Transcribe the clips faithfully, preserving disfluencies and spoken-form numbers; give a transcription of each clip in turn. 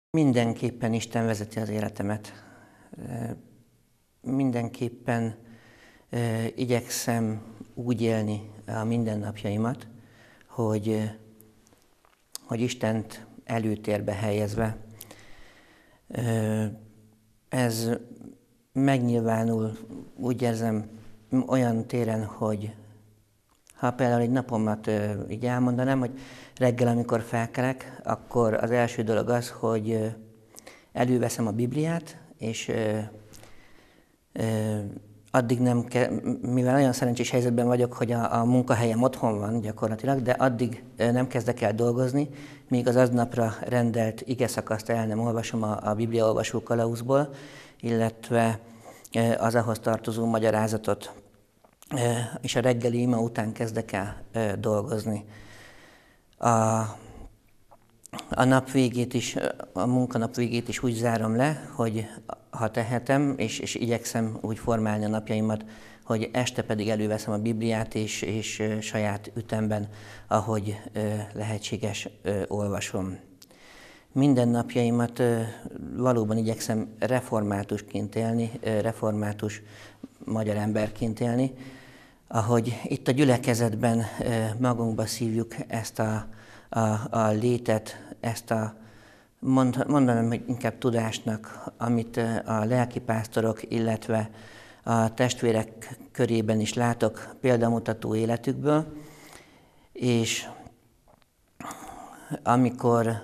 Mindenképpen Isten vezeti az életemet. Mindenképpen igyekszem úgy élni a mindennapjaimat, hogy, hogy Istent előtérbe helyezve. Ez megnyilvánul, úgy érzem, olyan téren, hogy ha például egy napomat így elmondanám, hogy reggel, amikor felkelek, akkor az első dolog az, hogy előveszem a Bibliát, és addig nem kell, mivel olyan szerencsés helyzetben vagyok, hogy a, a munkahelyem otthon van gyakorlatilag, de addig nem kezdek el dolgozni, míg az aznapra rendelt igeszakaszt el nem olvasom a, a Biblia olvasó kalauzból, illetve az ahhoz tartozó magyarázatot, és a reggeli ima után kezdek el dolgozni. A, a nap végét is, a munkanap végét is úgy zárom le, hogy ha tehetem, és, és igyekszem úgy formálni a napjaimat, hogy este pedig előveszem a Bibliát, és, és saját ütemben, ahogy lehetséges, olvasom. Minden napjaimat valóban igyekszem reformátusként élni, református magyar emberként élni, ahogy itt a gyülekezetben magunkba szívjuk ezt a, a, a létet, ezt a, mondanám, hogy inkább tudásnak, amit a lelkipásztorok, illetve a testvérek körében is látok példamutató életükből, és amikor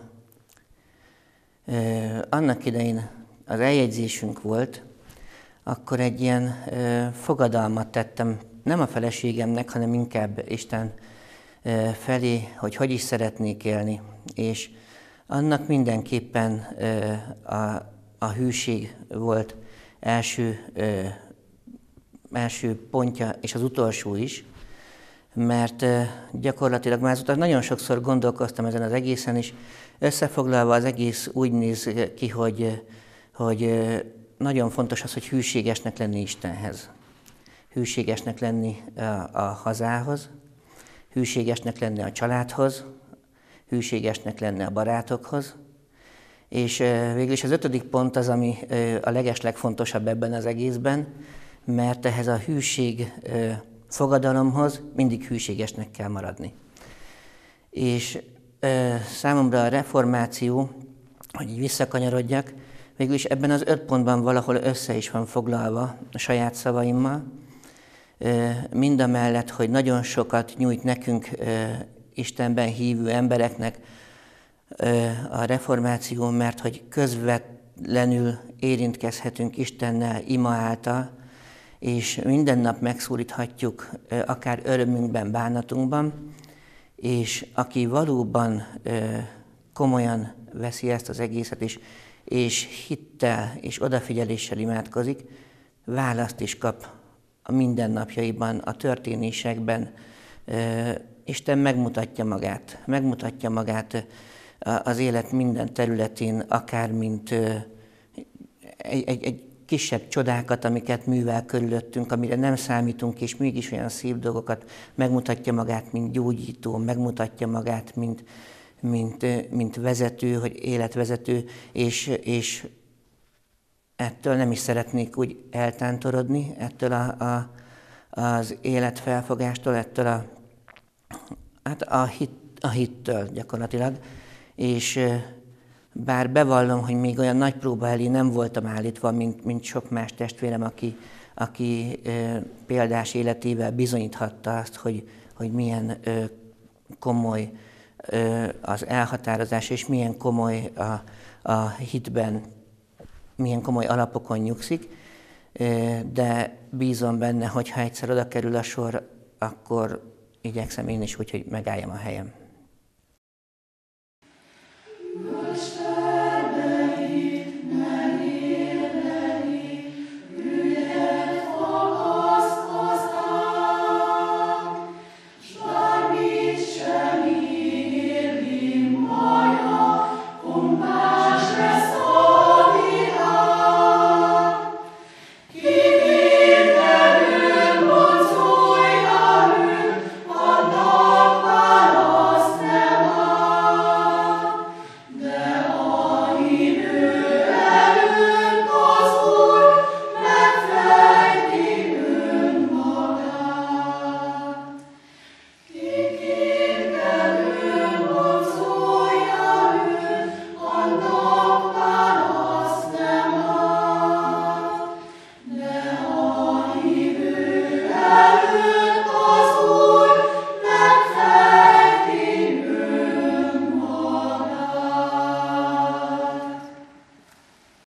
annak idején az eljegyzésünk volt, akkor egy ilyen fogadalmat tettem, nem a feleségemnek, hanem inkább Isten felé, hogy hogy is szeretnék élni. És annak mindenképpen a, a hűség volt első, első pontja, és az utolsó is, mert gyakorlatilag már azután nagyon sokszor gondolkoztam ezen az egészen, és összefoglalva az egész úgy néz ki, hogy, hogy nagyon fontos az, hogy hűségesnek lenni Istenhez. Hűségesnek lenni a, a hazához, hűségesnek lenni a családhoz, hűségesnek lenni a barátokhoz, és végül is az ötödik pont az, ami a legeslegfontosabb ebben az egészben, mert ehhez a hűség fogadalomhoz mindig hűségesnek kell maradni. És számomra a reformáció, hogy így visszakanyarodjak, végül is ebben az öt pontban valahol össze is van foglalva a saját szavaimmal, mindamellett, hogy nagyon sokat nyújt nekünk Istenben hívő embereknek a reformáció, mert hogy közvetlenül érintkezhetünk Istennel ima által, és minden nap megszólíthatjuk akár örömünkben, bánatunkban, és aki valóban komolyan veszi ezt az egészet, és, és hittel és odafigyeléssel imádkozik, választ is kap a mindennapjaiban, a történésekben. Isten megmutatja magát, megmutatja magát az élet minden területén, akár mint egy, egy, egy kisebb csodákat, amiket művel körülöttünk, amire nem számítunk, és mégis olyan szép dolgokat, megmutatja magát, mint gyógyító, megmutatja magát, mint, mint, mint vezető, hogy életvezető, és, és ettől nem is szeretnék úgy eltántorodni, ettől a, a, az életfelfogástól, ettől a, hát a, hit, a hittől gyakorlatilag, és bár bevallom, hogy még olyan nagy próba elé nem voltam állítva, mint, mint sok más testvérem, aki, aki e, példás életével bizonyíthatta azt, hogy, hogy milyen e, komoly e, az elhatározás, és milyen komoly a, a hitben, milyen komoly alapokon nyugszik, e, de bízom benne, hogy ha egyszer oda kerül a sor, akkor igyekszem én is úgy, hogy megálljam a helyem.